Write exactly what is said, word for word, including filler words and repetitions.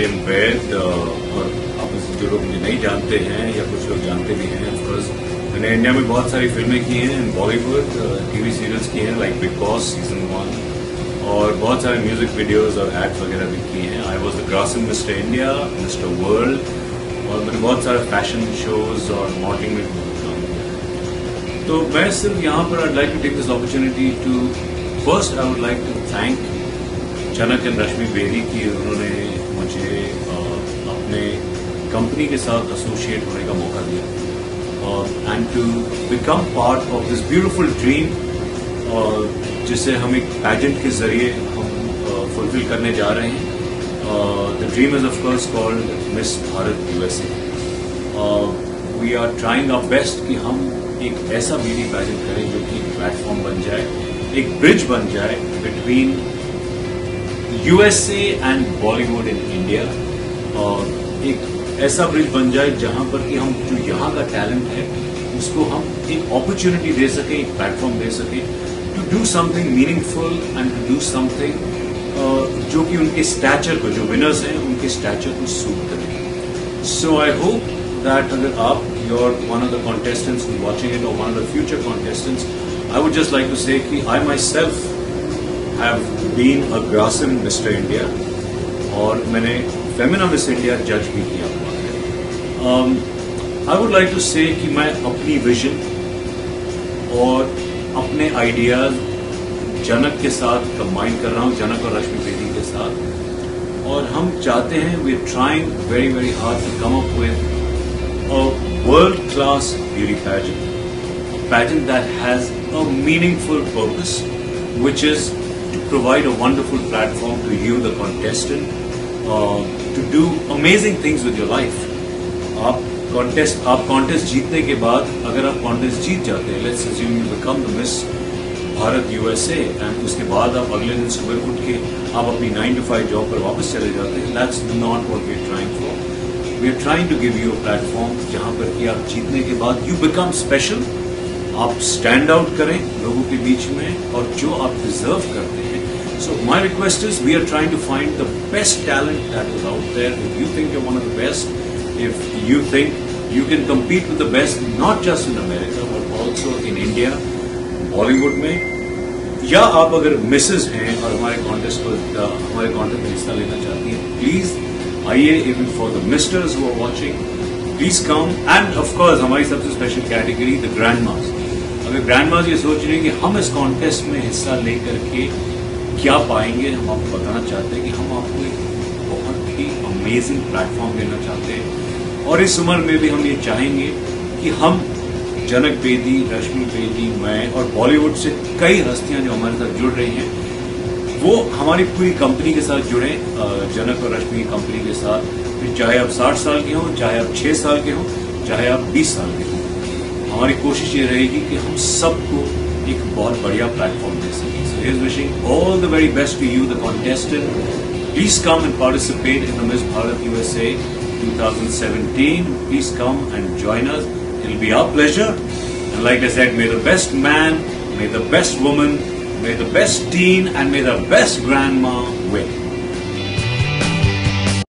M वैद, और आप जो लोग मुझे नहीं जानते हैं या कुछ लोग जानते भी हैं, ऑफकोर्स मैंने इंडिया में बहुत सारी फिल्में की हैं, बॉलीवुड टीवी सीरियल्स की हैं like Bigg Boss season one, और बहुत सारे म्यूजिक वीडियोस और एड्स वगैरह भी किए हैं। I was the Grasim Mister India, Mister World, और मैंने बहुत सारे फैशन शोज और मॉडलिंग में काम किया। तो मैं सिर्फ यहाँ पर I like to take this opportunity to first I would like to thank Janak and Rashmi Bedi की उन्होंने मुझे अपने कंपनी के साथ एसोसिएट होने का मौका दिया and to become part of this beautiful dream जिसे हम एक पैजेंट के जरिए हम फुलफिल करने जा रहे हैं। The dream is of course called Miss Bharat USA. We are trying our best कि हम एक ऐसा ब्यूटी पैजेंट करें जो कि प्लेटफॉर्म बन जाए, एक ब्रिज बन जाए between USA and Bollywood in India, और एक ऐसा ब्रिज बन जाए जहां पर कि हम जो यहाँ का टैलेंट है उसको हम एक अपॉर्चुनिटी दे सकें, एक प्लेटफॉर्म दे सकें to do something meaningful and to do something जो कि उनके स्टैचर को, जो विनर्स हैं उनके स्टैचर को सूट करे। सो आई होप दैट अगर आप you're one of the contestants who's watching it or one of the future contestants, I would just like to say that I myself have been a Grasim Mister India और मैंने Femina Miss India जज भी किया हुआ है। um, I would like to say कि मैं अपनी विजन और अपने आइडियाज जनक के साथ कंबाइन कर रहा हूँ, जनक और रश्मि बेदी के साथ, और हम चाहते हैं we are trying very very hard to come up with a world-class beauty pageant, a pageant that has a meaningful purpose, which is to provide a wonderful platform to you, the contestant, uh, to do amazing things with your life. आप contest, आप contest जीतने के बाद, अगर आप contest जीत जाते हैं, let's assume you become the Miss Bharat USA, and उसके बाद आप अगले दिन सुबह उठ के आप अपनी नाइन टू फाइव जॉब पर वापस चले जाते हैं, that's not what we're trying for. We are trying to give you a platform जहाँ पर कि आप जीतने के बाद you become special, आप stand out करें लोगों के बीच में और जो आप deserve करते हैं. So my request is we are trying to find the best talent that is out there. If you think you're one of the best, if you think you can compete with the best not just in America but also in India, Bollywood में, या आप अगर Mrs हैं और हमारे contest को हमारे contest में हिस्सा लेना चाहती हैं, प्लीज आइए। Even for the misters who are watching, please come. And of course हमारी सबसे special category the grandmas. अगर ग्रैंड मास ये सोच रहे हैं कि हम इस कॉन्टेस्ट में हिस्सा लेकर के क्या पाएंगे, हम आपको बताना चाहते हैं कि हम आपको एक बहुत ही अमेजिंग प्लेटफॉर्म देना चाहते हैं, और इस उम्र में भी हम ये चाहेंगे कि हम जनक बेदी, रश्मि बेदी, मैं और बॉलीवुड से कई हस्तियां जो हमारे साथ जुड़ रही हैं वो हमारी पूरी कंपनी के साथ जुड़े, जनक और रश्मि की कंपनी के साथ। फिर चाहे आप साठ साल के हों, चाहे आप छह साल के हों, चाहे आप बीस साल के हों, हमारी कोशिश ये रहेगी कि हम सबको एक बहुत बढ़िया प्लेटफॉर्म दे सकें। So here's wishing all the very best to you the contestant. Please come and participate in the Miss Bharat USA twenty seventeen. Please come and join us. It'll be our pleasure. And like I said, may the best man, may the best woman, may the best teen, and may the best grandma win.